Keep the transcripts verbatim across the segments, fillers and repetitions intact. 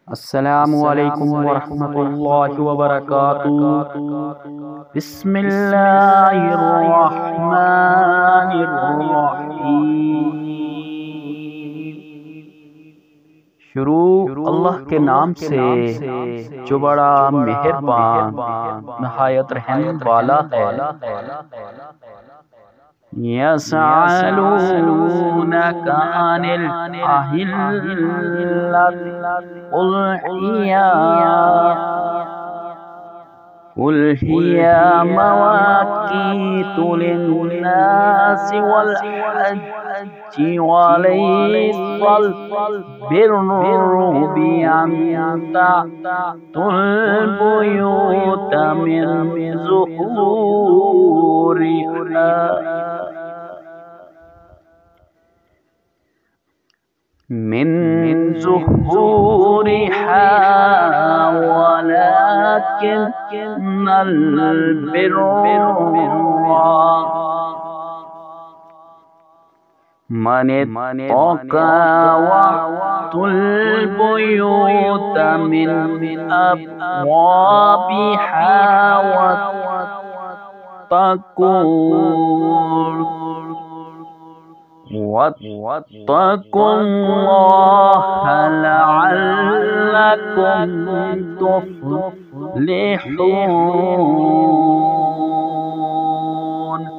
अस्सलामु अलैकुम वरहमतुल्लाहि वबरकातुहू। बिस्मिल्लाहिर रहमानिर रहीम। शुरू अल्लाह के नाम से जो बड़ा मेहरबान नहायत रहम वाला है। यसअलूनका अनिल अहिल्लति कुल हिया कुल हिया मवाकीतु लिन्नासि वल हज्जि वलैसल बिर्रु बिअन तअतुल बुयूत मिन ज़ुहूरिहा मिन ज़ुहूरिहा वलाकिन्नल बिर्रा मन इत्तक़ा वअतुल बुयूत मिन अब्वाबिहा वत्तक़ून वत्तक़ुल्लाह लअल्लकुम तुफ़्लिहून।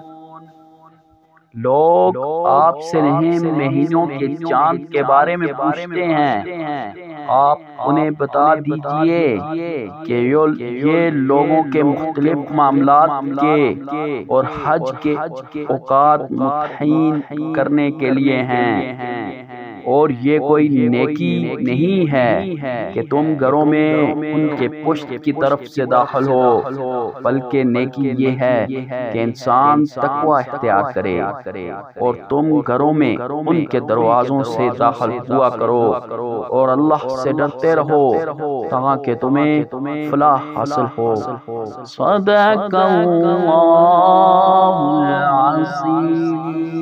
लोग आपसे नहीं महीनों के चांद के बारे में पूछते हैं, आप उन्हें बता दीजिए कि ये लोगों के मुख्तलिफ मामलात के और हज के औकात मुतय्यन करने के लिए हैं, और ये कोई नेकी नहीं है कि तुम घरों में उनके पुष्ट की तरफ से दाखिल हो, बल्कि नेकी ये है कि इंसान तकवा इख्तियार करे और तुम घरों में उनके दरवाज़ों से दाखिल हुआ करो और अल्लाह से डरते रहो ताकि तुम्हें फलाह हासिल हो। सदक़ल्लाहुल अज़ीम।